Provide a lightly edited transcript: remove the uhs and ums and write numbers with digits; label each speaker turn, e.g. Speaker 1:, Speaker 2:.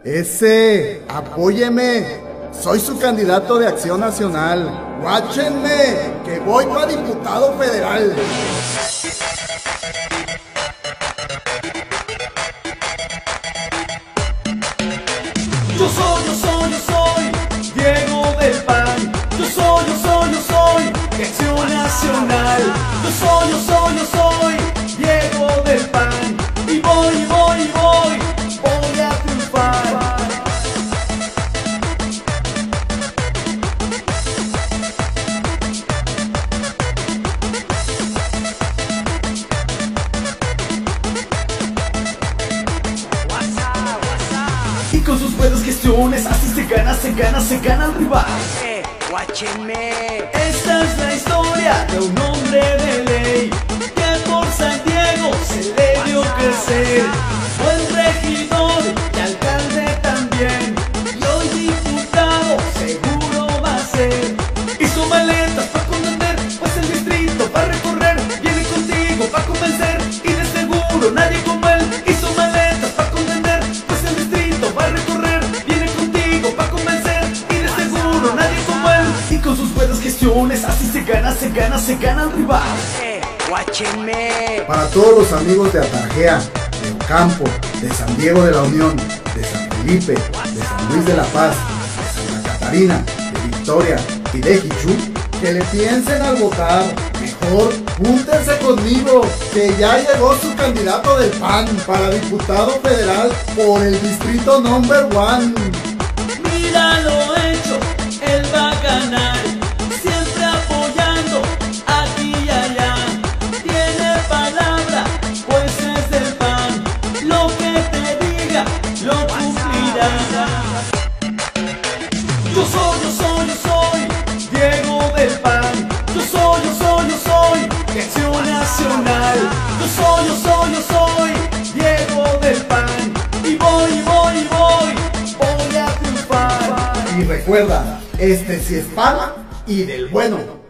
Speaker 1: Ese, apóyeme. Soy su candidato de Acción Nacional. Guáchenme, que voy para diputado federal.
Speaker 2: Yo soy Diego del PAN. Yo soy de Acción Nacional. Yo soy Diego del PAN. Y voy a triunfar. Y con sus buenas gestiones así se gana al rival.
Speaker 3: Guáchenme.
Speaker 2: Esta es la historia de un hombre de ley que por San Diego se le dio crecer. Buen regidor y alcalde también, y hoy diputado seguro va a ser. Hizo maletas para contender, pues el distrito va a recorrer. Viene contigo para convencer, y de seguro nadie como él. Hizo maletas para contender, pues el distrito va a recorrer. Viene contigo para convencer, y de seguro nadie como él. Y con sus buenas gestiones así se gana al rival.
Speaker 3: Guáchenme.
Speaker 1: Para todos los amigos de Atarjea, de Ocampo, de San Diego de la Unión, de San Felipe, de San Luis de la Paz, de Santa Catarina, de Victoria y de Jichú, que le piensen al votar. Mejor júntense conmigo, que ya llegó su candidato del PAN para diputado federal por el distrito number 1.
Speaker 2: Mira lo hecho, él va a ganar, siempre apoyando aquí y allá. Tiene palabra, pues es del PAN, lo que te diga lo cumplirá. Yo soy Diego del PAN. Yo soy de Acción Nacional. Yo soy Diego del PAN. Y voy a triunfar.
Speaker 1: Y recuerda, este sí es PAN y del bueno.